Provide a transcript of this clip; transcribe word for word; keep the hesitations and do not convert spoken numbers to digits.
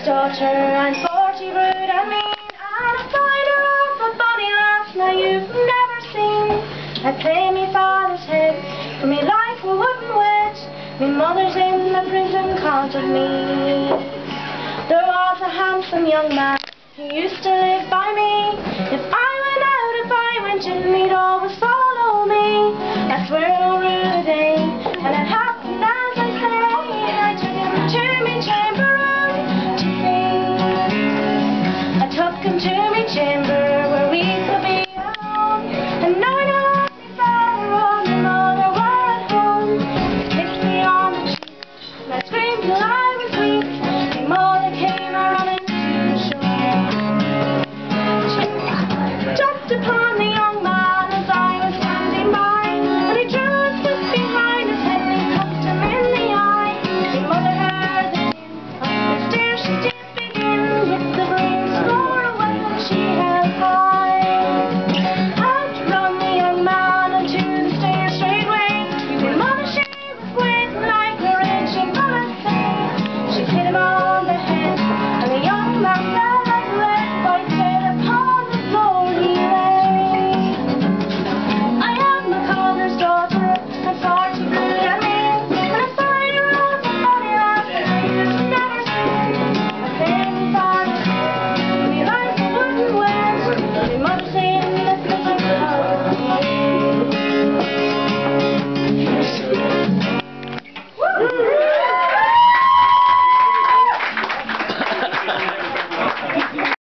daughter, I'm forty, rude and mean, and a finder of a bonny lass now you've never seen. I play me father's head, for me life a wooden wedge, me mother's in the prison cause of me. There was a handsome young man who used to live by me. If I went out, if I went in, he'd always follow me. I swear no rude a day, and it happened as I say. I took him to me chamber room to sing. I took him to